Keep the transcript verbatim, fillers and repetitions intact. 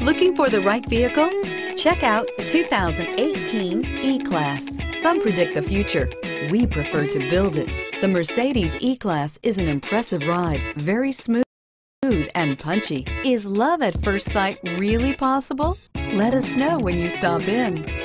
Looking for the right vehicle? Check out two thousand eighteen E-Class. Some predict the future. We prefer to build it. The Mercedes E-Class is an impressive ride, very smooth and punchy. Is love at first sight really possible? Let us know when you stop in.